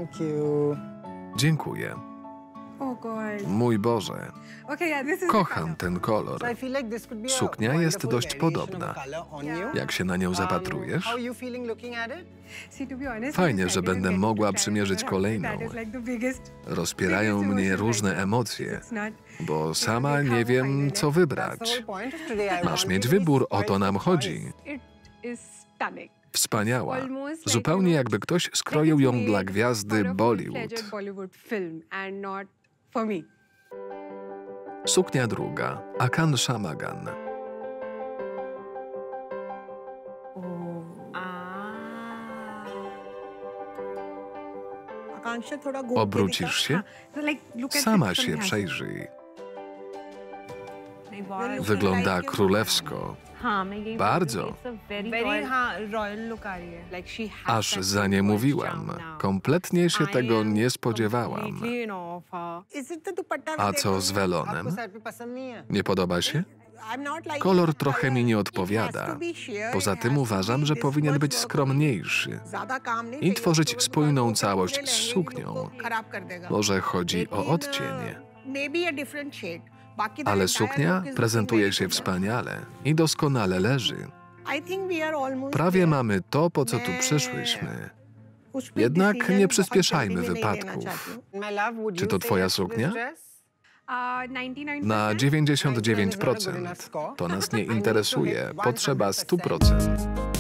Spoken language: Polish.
Thank you. Dziękuję. Oh God. Mój Boże, Okay, yeah, this is kocham ten kolor. So I feel like this could be a Suknia jest wonderful dość variation podobna. of color on you. Jak się na nią zapatrujesz? How are you feeling looking at it? See, to be honest, Fajnie, I że decided będę to get mogła into przymierzyć character. kolejną. That is like the biggest Rozpierają mnie różne emocje, It's not. bo sama nie wiem, co That's the wybrać. whole point of today. I Masz want mieć you to be wybór, o to spoiled nam for chodzi. choice. It is stunning. Wspaniała. Almost like, Zupełnie you know, jakby ktoś like skroił it's ją made dla for gwiazdy a full-fledged Bollywood. Bollywood film and not for me. Suknia druga. Akansha Magan. Obrócisz się? So like, look at Sama it from się the przejrzyj. Wygląda Wygląda królewsko. Bardzo. Aż za nie mówiłam. Kompletnie się tego nie spodziewałam. Is it the dupatta A with co the- z welonem? Aapko side pe pasand nahi hai? Nie podoba się? I'm not liking Kolor the trochę color. mi nie It odpowiada. has to be sheer, Poza it tym has to uważam, be że this powinien much być work. skromniejszy Zyada kaam nahi i chahiye, tworzyć to spójną उसको całość पूरे z रहेगी, suknią. उसको खराब कर देगा. Może chodzi o Lekin, odcień. maybe a different shade. Baki the Ale entire suknia look is looking prezentuje very się good. wspaniale i doskonale leży. I think we are almost Prawie there. mamy to, po co tu przyszłyśmy. उस पे Jednak decision nie बहुत przyspieszajmy जल्दी में नहीं लेना wypadków. चाहती हूँ. My love, would Czy you to say twoja yes to this suknia? dress? 99%. Na 99%. To nas nie interesuje. Potrzeba 100%.